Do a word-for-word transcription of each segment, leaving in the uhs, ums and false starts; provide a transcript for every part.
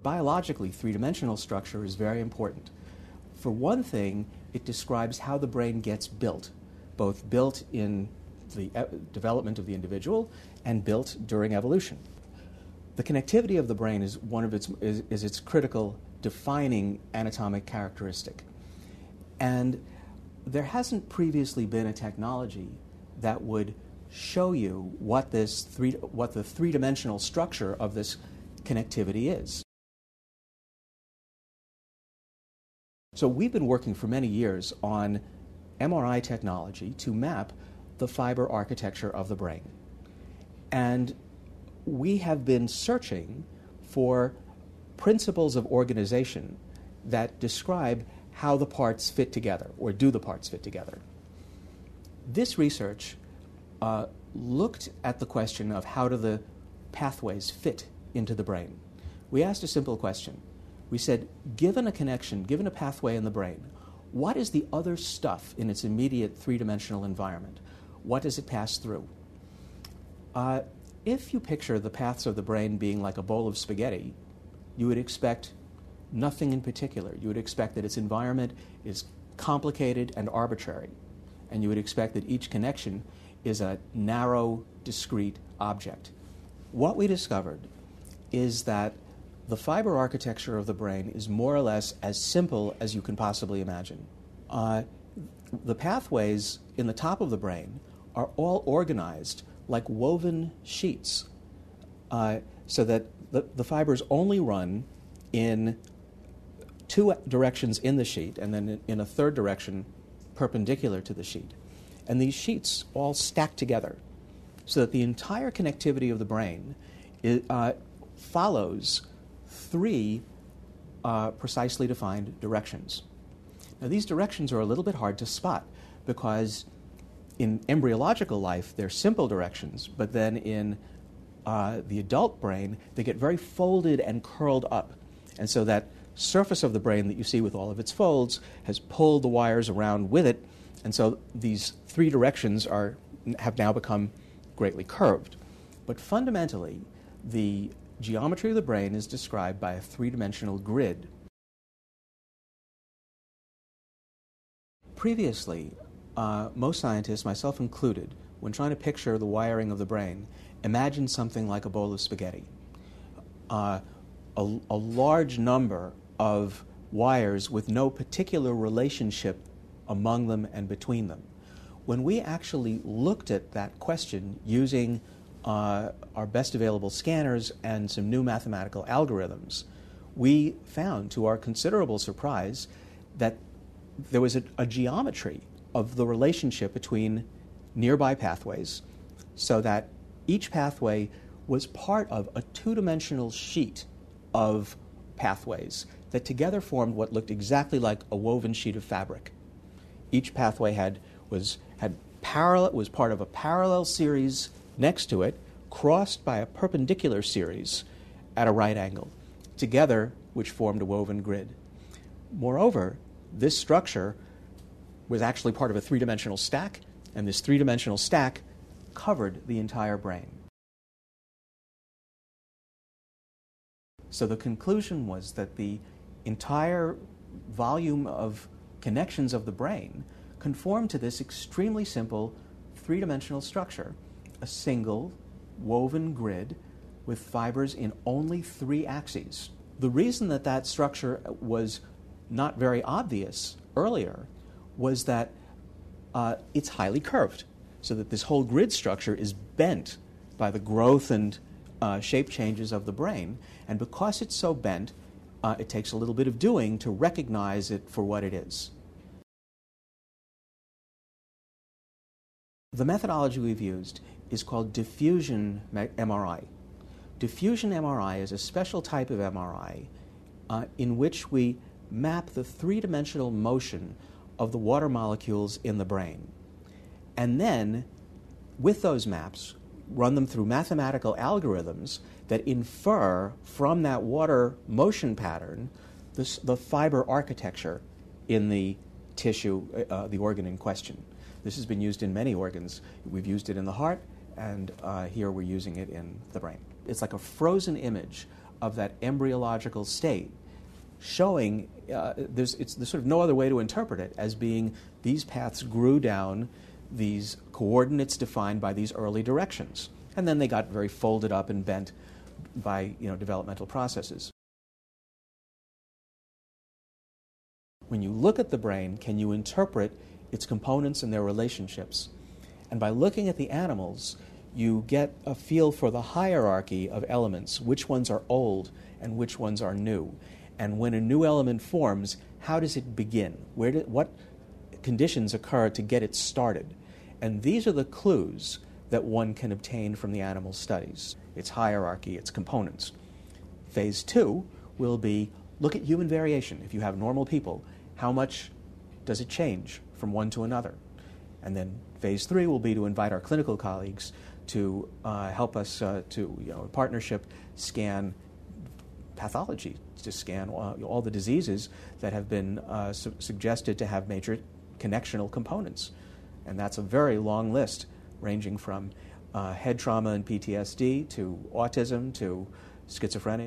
Biologically, three-dimensional structure is very important. For one thing, it describes how the brain gets built, both built in the e- development of the individual and built during evolution. The connectivity of the brain is one of its is, is its critical defining anatomic characteristic. And there hasn't previously been a technology that would show you what this three what the three-dimensional structure of this connectivity is. So we've been working for many years on M R I technology to map the fiber architecture of the brain. And we have been searching for principles of organization that describe how the parts fit together, or do the parts fit together. This research uh, looked at the question of how do the pathways fit into the brain. We asked a simple question. We said, given a connection, given a pathway in the brain, what is the other stuff in its immediate three-dimensional environment? What does it pass through? Uh, if you picture the paths of the brain being like a bowl of spaghetti, you would expect nothing in particular. You would expect that its environment is complicated and arbitrary, and you would expect that each connection is a narrow, discrete object. What we discovered is that the fiber architecture of the brain is more or less as simple as you can possibly imagine. Uh, the pathways in the top of the brain are all organized like woven sheets, uh, so that the, the fibers only run in two directions in the sheet and then in a third direction perpendicular to the sheet. And these sheets all stack together so that the entire connectivity of the brain is, uh, follows three uh, precisely defined directions. Now, these directions are a little bit hard to spot because in embryological life, they're simple directions, but then in uh, the adult brain, they get very folded and curled up. And so that surface of the brain that you see with all of its folds has pulled the wires around with it, and so these three directions are have now become greatly curved. But fundamentally, the geometry of the brain is described by a three-dimensional grid. Previously, uh, most scientists, myself included, when trying to picture the wiring of the brain, imagined something like a bowl of spaghetti. Uh, a, a large number of wires with no particular relationship among them and between them. When we actually looked at that question using uh, our best available scanners and some new mathematical algorithms, we found, to our considerable surprise, that there was a, a geometry of the relationship between nearby pathways, so that each pathway was part of a two-dimensional sheet of pathways that together formed what looked exactly like a woven sheet of fabric. Each pathway had was had parallel was part of a parallel series next to it, crossed by a perpendicular series at a right angle, together which formed a woven grid. Moreover, this structure was actually part of a three-dimensional stack, and this three-dimensional stack covered the entire brain. So the conclusion was that the entire volume of connections of the brain conform to this extremely simple three-dimensional structure, a single woven grid with fibers in only three axes. The reason that that structure was not very obvious earlier was that uh, it's highly curved, so that this whole grid structure is bent by the growth and uh, shape changes of the brain, and because it's so bent, uh, it takes a little bit of doing to recognize it for what it is. The methodology we've used is called diffusion M R I. Diffusion M R I is a special type of M R I uh, in which we map the three-dimensional motion of the water molecules in the brain. And then, with those maps, run them through mathematical algorithms that infer from that water motion pattern this, the fiber architecture in the tissue, uh, the organ in question. This has been used in many organs. We've used it in the heart, and uh, here we're using it in the brain. It's like a frozen image of that embryological state, showing uh, there's, it's, there's sort of no other way to interpret it as being these paths grew down these coordinates defined by these early directions. And then they got very folded up and bent by, you know, developmental processes. When you look at the brain, can you interpret its components and their relationships? And by looking at the animals, you get a feel for the hierarchy of elements, which ones are old and which ones are new. And when a new element forms, how does it begin? Where do, what conditions occur to get it started? And these are the clues that one can obtain from the animal studies, its hierarchy, its components. Phase two will be look at human variation. If you have normal people, how much does it change from one to another? And then phase three will be to invite our clinical colleagues to uh, help us uh, to, you know, in partnership, scan pathology, to scan all, all the diseases that have been uh, su- suggested to have major connectional components. And that's a very long list, ranging from uh, head trauma and P T S D to autism to schizophrenia.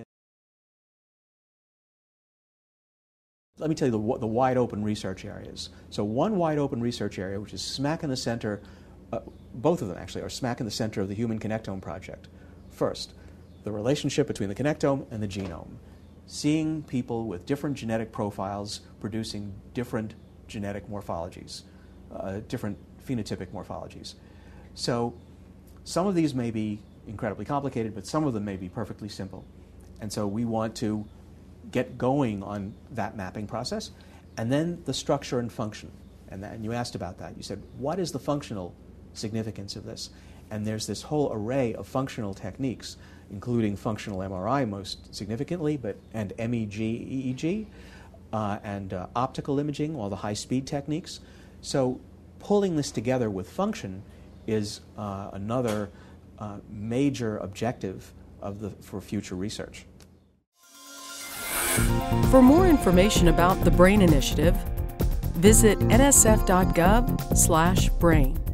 Let me tell you the, the wide open research areas. So one wide open research area, which is smack in the center, uh, both of them actually are smack in the center of the Human Connectome Project. First, the relationship between the connectome and the genome. Seeing people with different genetic profiles producing different genetic morphologies, uh, different phenotypic morphologies. So some of these may be incredibly complicated, but some of them may be perfectly simple. And so we want to get going on that mapping process. And then the structure and function. And, that, and you asked about that. You said, what is the functional significance of this? And there's this whole array of functional techniques, including functional M R I most significantly, but and M E G, E E G, uh, and uh, optical imaging, all the high-speed techniques. So pulling this together with function is uh, another uh, major objective of the, for future research. For more information about the BRAIN Initiative, visit N S F dot gov slash brain.